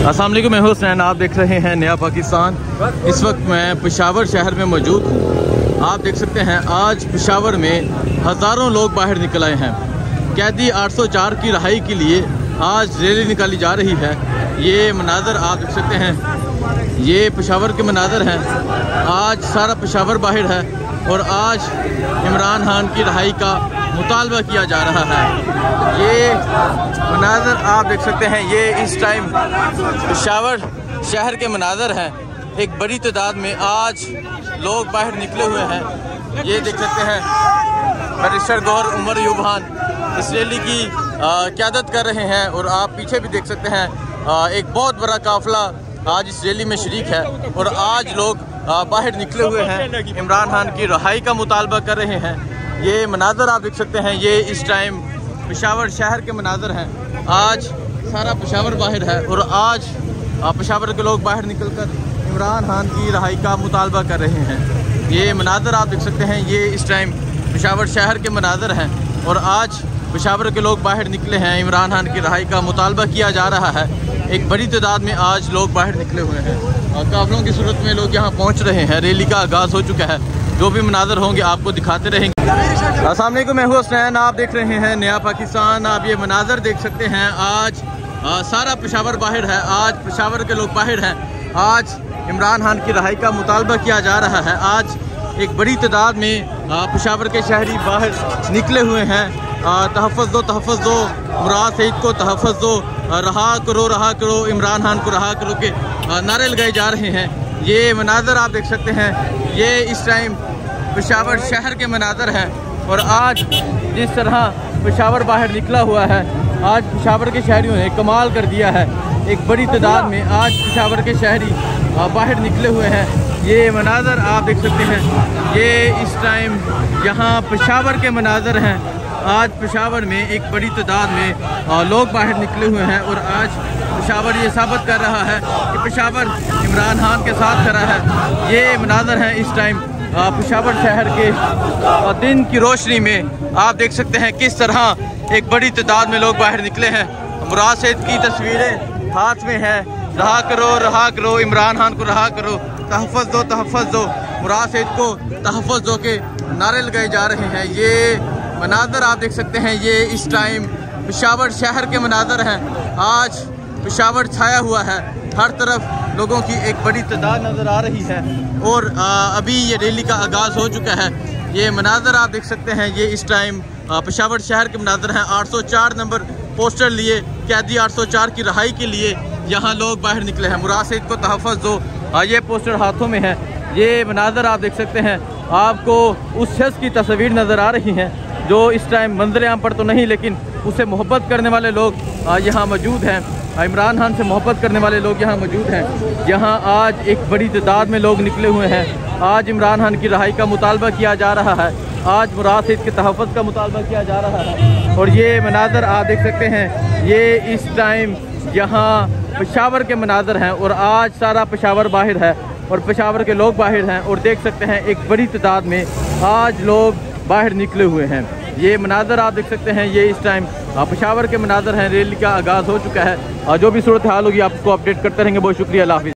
अस्सलाम वालेकुम, मैं हुसैन। आप देख रहे हैं नया पाकिस्तान। इस वक्त मैं पेशावर शहर में मौजूद हूँ। आप देख सकते हैं आज पेशावर में हज़ारों लोग बाहर निकल आए हैं। कैदी 804 की रिहाई के लिए आज रैली निकाली जा रही है। ये मनाज़र आप देख सकते हैं, ये पेशावर के मनाज़र हैं। आज सारा पेशावर बाहर है और आज इमरान खान की रिहाई का मुतालबा किया जा रहा है। ये मनाज़र आप देख सकते हैं, ये इस टाइम पेशावर शहर के मनाज़र हैं। एक बड़ी तादाद में आज लोग बाहर निकले हुए हैं। ये देख सकते हैं बैरिस्टर गौहर उमर अयूब खान इस रैली की क़यादत कर रहे हैं और आप पीछे भी देख सकते हैं एक बहुत बड़ा काफ़िला आज इस रैली में शरीक है और आज लोग बाहर निकले हुए हैं, इमरान खान की रिहाई का मुतालबा कर रहे हैं। ये मनाज़र आप देख सकते हैं, ये इस टाइम पेशावर शहर के मनाज़र हैं। आज सारा पेशावर बाहर है और आज पेशावर के लोग बाहर निकलकर इमरान खान की रिहाई का मुतालबा कर रहे हैं। ये मनाज़र आप देख सकते हैं, ये इस टाइम पेशावर शहर के मनाज़र हैं और आज पेशावर के लोग बाहर निकले हैं। इमरान खान की रिहाई का मुतालबा किया जा रहा है। एक बड़ी तादाद में आज लोग बाहर निकले हुए हैं और काफ़िलों की सूरत में लोग यहाँ पहुँच रहे हैं। रैली का आगाज़ हो चुका है। जो भी मनाज़र होंगे आपको दिखाते रहेंगे। अस्सलाम वालेकुम, मैं हुसैन। आप देख रहे हैं नया पाकिस्तान। आप ये मनाज़र देख सकते हैं, आज सारा पेशावर बाहर है। आज पेशावर के लोग बाहर हैं। आज इमरान खान की रिहाई का मुतालबा किया जा रहा है। आज एक बड़ी तादाद में पेशावर के शहरी बाहर निकले हुए हैं। तहफ़्फ़ुज़ दो, तहफ़्फ़ुज़ दो, मुराद सईद को तहफ़्फ़ुज़ दो, रहा करो इमरान खान को रहा करो के नारे लगाए जा रहे हैं। ये मनाज़र आप देख सकते हैं, ये इस टाइम पेशावर शहर के मनाज़र हैं और आज जिस तरह पेशावर बाहर निकला हुआ है, आज पेशावर के शहरियों ने कमाल कर दिया है। एक बड़ी तादाद में आज पेशावर के शहरी बाहर निकले हुए हैं। ये मनाज़र आप देख सकते हैं, ये इस टाइम यहाँ पेशावर के मनाज़र हैं। आज पेशावर में एक बड़ी तादाद में लोग बाहर निकले हुए हैं और आज पेशावर ये साबित कर रहा है कि पेशावर इमरान खान के साथ खड़ा है। ये मनाज़र हैं इस टाइम पेशावर शहर के दिन की रोशनी में। आप देख सकते हैं किस तरह एक बड़ी तादाद में लोग बाहर निकले हैं। मुराद सईद की तस्वीरें हाथ में है। रहा करो इमरान खान को रहा करो, तहफ़्फ़ुज़ दो, तहफ़्फ़ुज़ दो, मुराद सईद को तहफ़्फ़ुज़ दो के नारे लगाए जा रहे हैं। ये मनाज़र आप देख सकते हैं, ये इस टाइम पेशावर शहर के मनाज़र हैं। आज पेशावर छाया हुआ है, हर तरफ लोगों की एक बड़ी तादाद नज़र आ रही है और अभी ये रैली का आगाज़ हो चुका है। ये मनाज़र आप देख सकते हैं, ये इस टाइम पेशावर शहर के मनाज़र हैं। 804 नंबर पोस्टर लिए कैदी 804 की रिहाई के लिए यहाँ लोग बाहर निकले हैं। मुराद सईद को तहफ़्फ़ुज़ दो, ये पोस्टर हाथों में है। ये मनाज़र आप देख सकते हैं, आपको उस शख्स की तस्वीर नज़र आ रही हैं जो इस टाइम मंज़िल आम पर तो नहीं, लेकिन उससे मोहब्बत करने वाले लोग यहाँ मौजूद हैं। इमरान खान से मोहब्बत करने वाले लोग यहाँ मौजूद हैं। यहाँ आज एक बड़ी तादाद में लोग निकले हुए हैं। आज इमरान खान की रिहाई का मुतालबा किया जा रहा है। आज मुराद सईद के तहफ़्फ़ुज़ का मुतालबा किया जा रहा है और ये मनाज़र आप देख सकते हैं, ये इस टाइम यहाँ पेशावर के मनाज़र हैं और आज सारा पेशावर बाहर है और पेशावर के लोग बाहर हैं और देख सकते हैं एक बड़ी तादाद में आज लोग बाहर निकले हुए हैं। ये मनाज़र आप देख सकते हैं, ये इस टाइम पेशावर के मनाज़र हैं। रैली का आगाज़ हो चुका है और जो भी सूरत हाल होगी आपको अपडेट करते रहेंगे। बहुत शुक्रिया, अल्लाह हाफ़िज़।